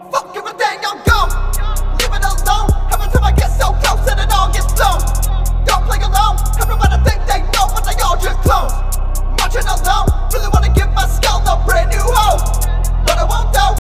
Fuck everything, I'm gone. Leave it alone. Every time I get so close and it all gets blown. Don't play alone. Everybody think they know, but they all just clones. Marching alone, really wanna get